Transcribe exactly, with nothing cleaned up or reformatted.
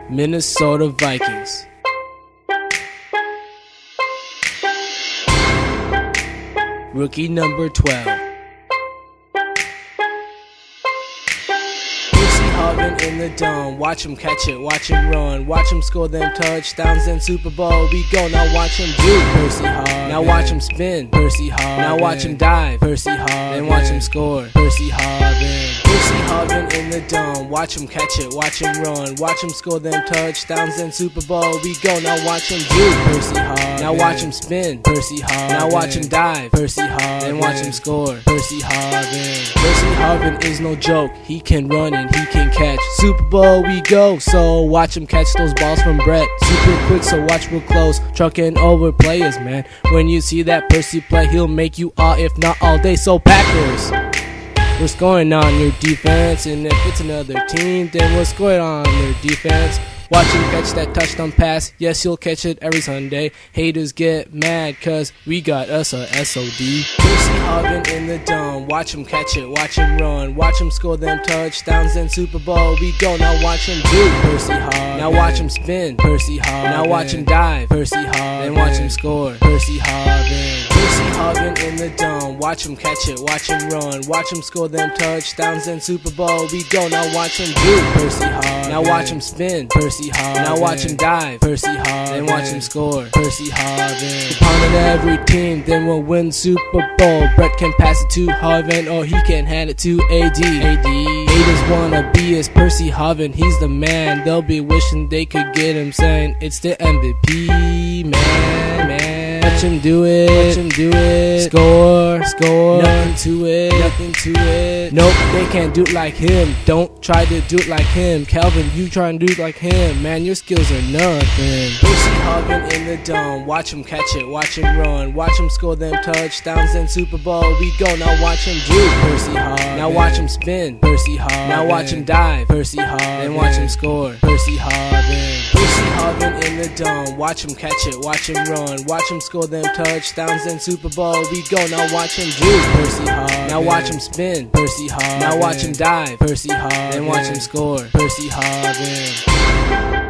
Minnesota Vikings. Rookie number twelve. Percy Harvin in the dome. Watch him catch it, watch him run, watch him score them touchdowns in Superbowl. We go, now watch him do Percy Harvin. Now watch him spin Percy Harvin. Now watch him dive Percy Harvin. Then watch him score Percy Harvin. Percy Harvin in the dome. Watch him catch it, watch him run, watch him score them touchdowns in Superbowl. We go, now watch him do Percy Harvin. Now watch him spin Percy Harvin. Now watch him dive Percy Harvin. Then watch him score Percy Harvin. Percy Harvin is no joke. He can run and he can catch. Superbowl we go, so watch him catch those balls from Brett. Super quick, so watch real close. Trucking over players, man. When you see that Percy play, he'll make you all, if not all day. So Packers, what's going on your defense? And if it's another team, then what's going on their defense? Watch him catch that touchdown pass. Yes, he'll catch it every Sunday. Haters get mad cause we got us a S O D. Percy Harvin in the dome. Watch him catch it, watch him run, watch him score them touchdowns in Superbowl. We go, now watch him do Percy Harvin. Now watch him spin Percy Harvin. Now watch him dive Percy Harvin. Then watch him score Percy Harvin. Percy Harvin in the dome. Watch him catch it, watch him run, watch him score them touchdowns in Superbowl. We go, now watch him do Percy Harvin. Now watch him spin Percy Harvin. Now watch him dive Percy Harvin. Then watch him score Percy Harvin. Pounding every team, then we'll win Super Bowl. Brett can pass it to Harvin, or he can hand it to A D. A D. Haters wanna be as Percy Harvin. He's the man. They'll be wishing they could get him, saying it's the M V P, man, man. Watch him do it, watch him do it. Score, score, nothing to it, nothing to it. Nope, they can't do it like him. Don't try to do it like him. Calvin, you try and do it like him. Man, your skills are nothing. Percy Harvin in the dome. Watch him catch it, watch him run, watch him score them touchdowns in Superbowl. We go, now watch him do Percy Harvin. Now watch him spin Percy Harvin. Now watch him dive Percy Harvin. Then watch him score Percy Harvin. Percy Harvin in the dome. Watch him catch it, watch him run, watch him score them touchdowns in Superbowl. We go, now watch him do Percy Harvin. Now watch him spin Percy Harvin. Now watch him dive Percy Harvin. Then watch him score Percy Harvin.